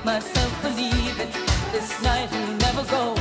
make myself believe it. This night will never go.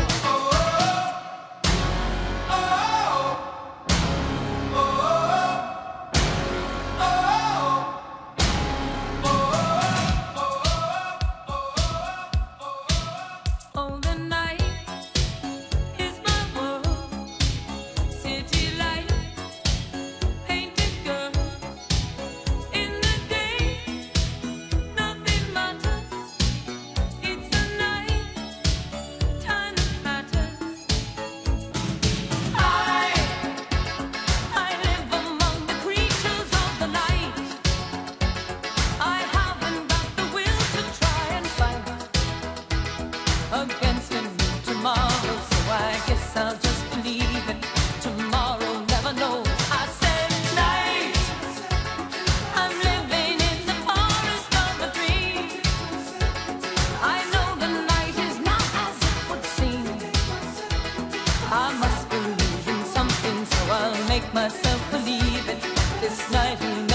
Against a new tomorrow, so I guess I'll just believe it. Tomorrow never knows. I said night, I'm living in the forest of a dream. I know the night is not as it would seem. I must believe in something, so I'll make myself believe it. This night will